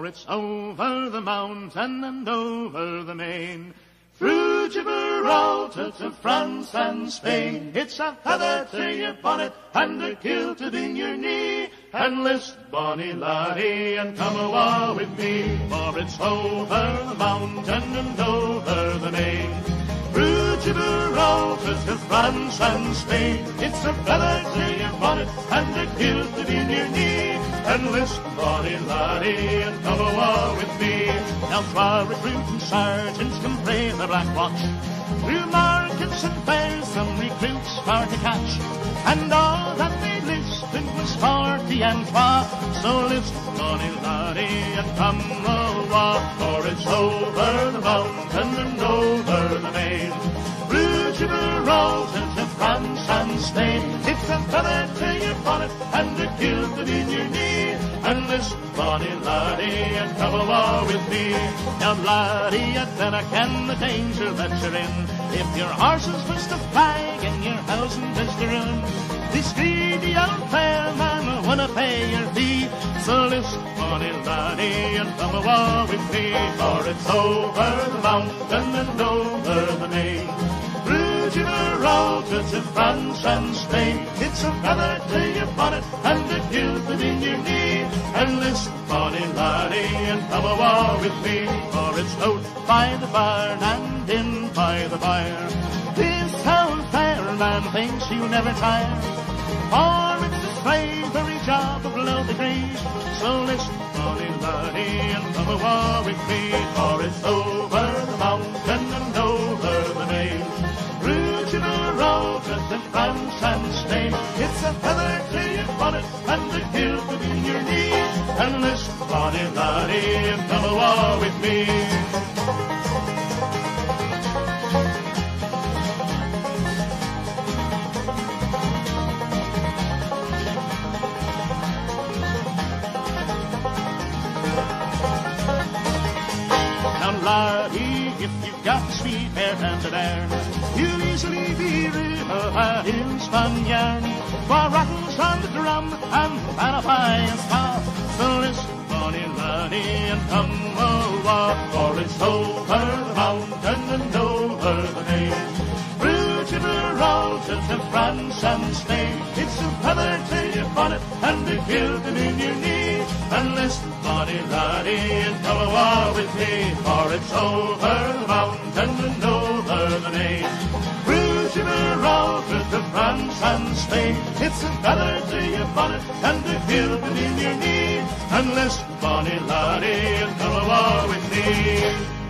for it's over the mountain and over the main, through Gibraltar to France and Spain. It's a feather to your bonnet and a kilted in your knee, and list, bonny laddie, and come awa with me. For it's over the mountain and over the main, through Gibraltar to France and Spain. It's a feather to your bonnet and a kilted in your knee, and list, bonny laddie, and come awa with me. Now twa recruiting sergeants can play the Black Watch, through markets and fairs some recruits for to catch, and all that they listed was 40 and 2. So list, bonny laddie, and come awa, for it's over the mountain and over the main, through Gibraltar to France and Spain. It's a feather to your bonnet and a kilted in your knee, and list, bonny laddie, and come awa with me. Now laddie, you dinna ken the danger that you're in, if your horse is first to flag and your housing is to ruin. This greedy old fairman wanna pay your fee, so list, bonny laddie, and come awa with me. For it's over the mountain and over the main, through Gibraltar to France and Spain. It's a feather to your bonnet and a kilted in your knee, and list, bonny laddie, and come awa with me. For it's out by the barn and in by the fire, this old fairman thinks you never tire, for it's a slavery job below the grave. So list, bonny laddie, and come awa with me. For it's over the mountain and over the main, through Gibraltar to France and Spain. It's a feather to your bonnet and a kilted in your knee, and list, bonny laddie, and come awa with me. Laddie, if you've got sweet hair and an air, you'll easily be rid of a in-spun yarn. For rattles on the drum and panify and spa, so list, bonny laddie, and come awa, for it's over the mountain and over the main, through Gibraltar to France and Spain. It's a feather to your bonnet and a kilted in your knee, and list, bonny laddie, and come awa with me. For it's over the mountain and over the main, through Gibraltar to France and Spain. It's a feather to your bonnet and a kilted in your knee, and list, bonny laddie, and come awa with me.